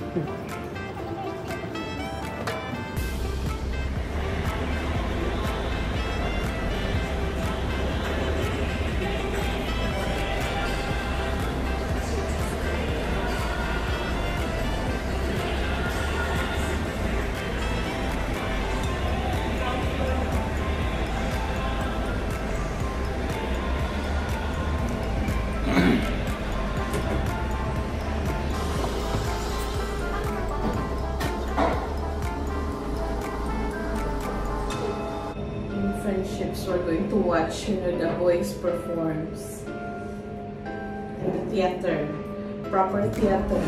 Friendships, we're going to watch, the boys performs in the theater, proper theater.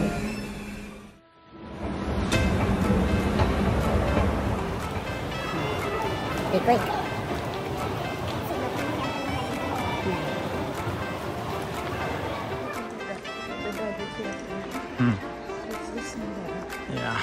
Okay, great. Yeah.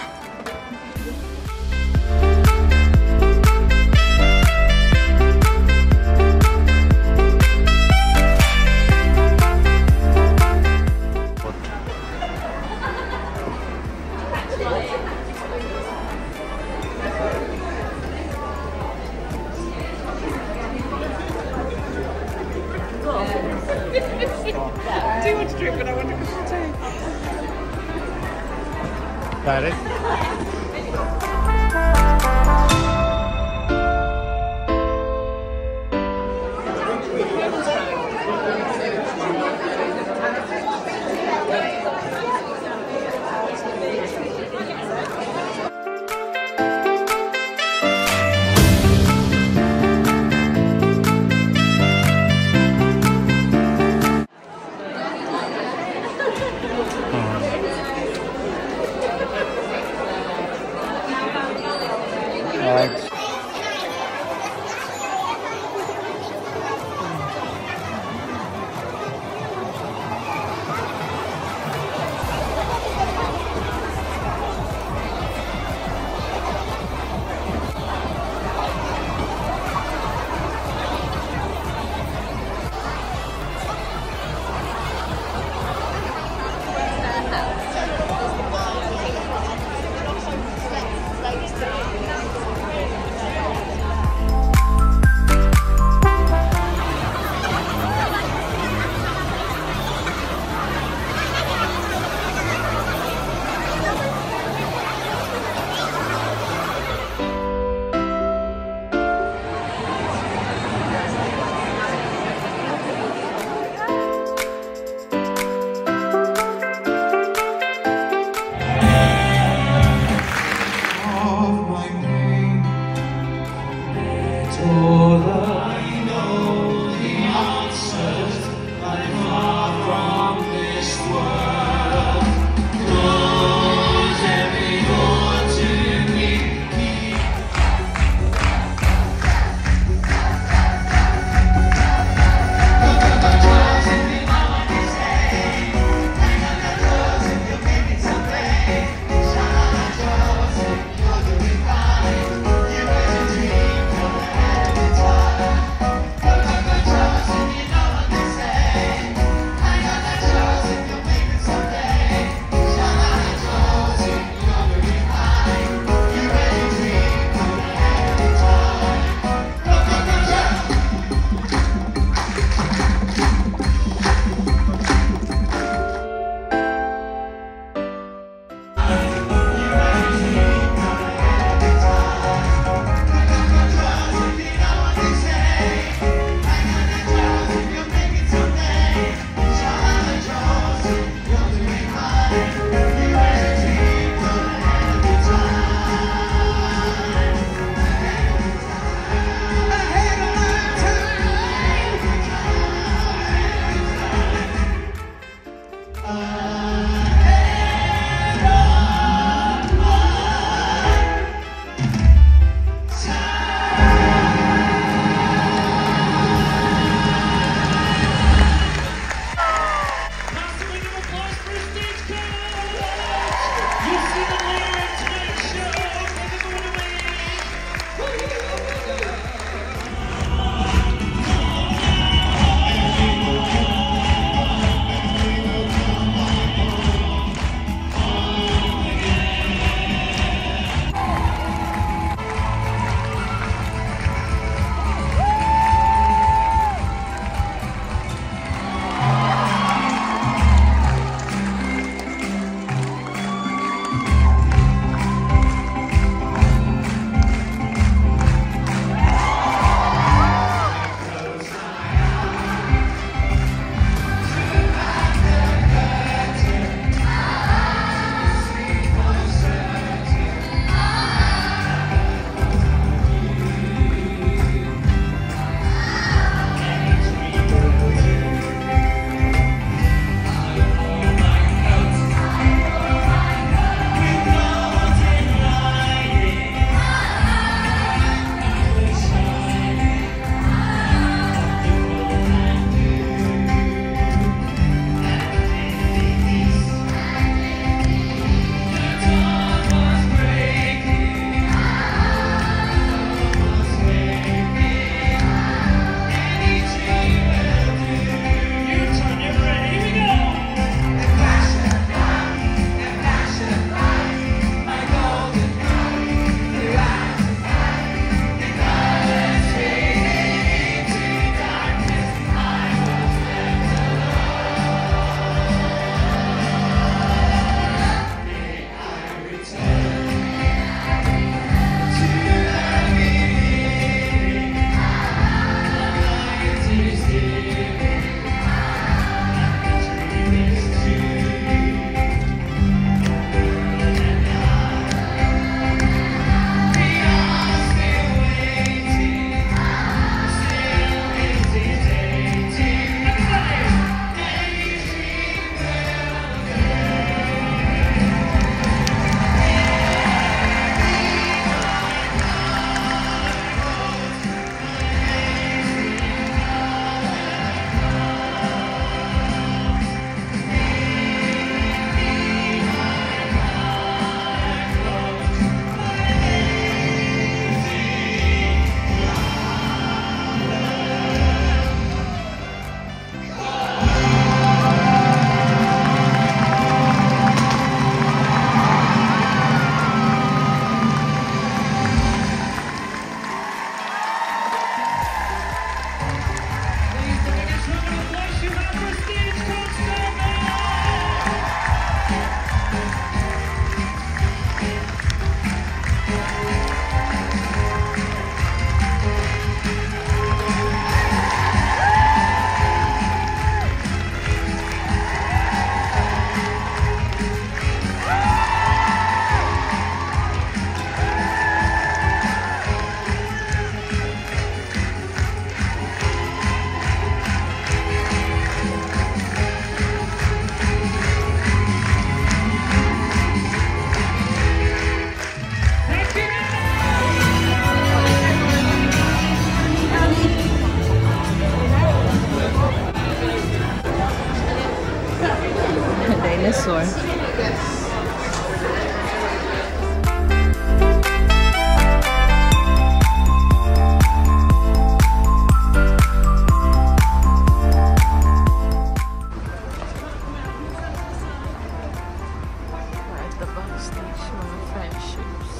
Too much drink, but I want to go to Got it?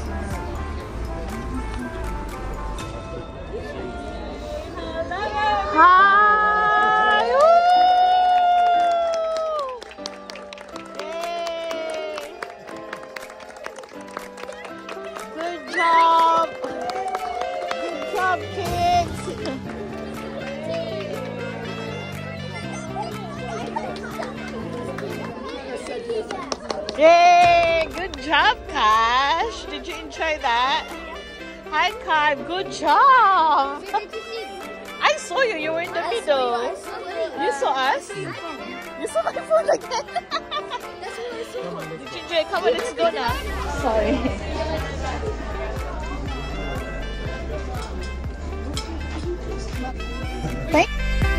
Hi! Woo! Yay! Good job! Good job, kids! Yay! Good job, Cash! Did you enjoy that? Hi, Kai! Good job! I saw you. You were in the middle. You saw us? You saw my phone again? Did you enjoy? Come on, let's go now. Sorry. Thank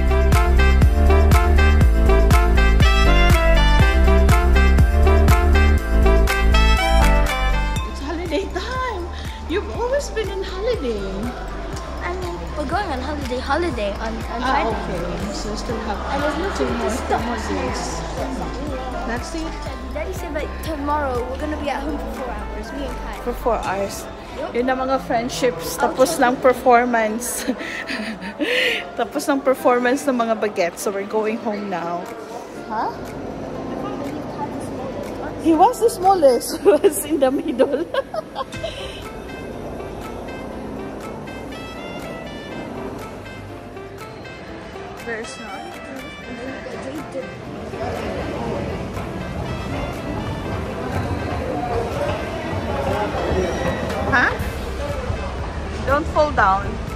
It's holiday time. You've always been on holiday. We're going on holiday on Friday. Okay. So still have And there's two more days. Let's see. Daddy said that tomorrow we're gonna be at home for 4 hours, me and Kai. For 4 hours. Yun ang mga friendships. Tapos ng performance. Tapos ng performance ng mga bagets. So we're going home now. Huh? He was the smallest. He was in the middle. There's not. Huh? Don't fall down.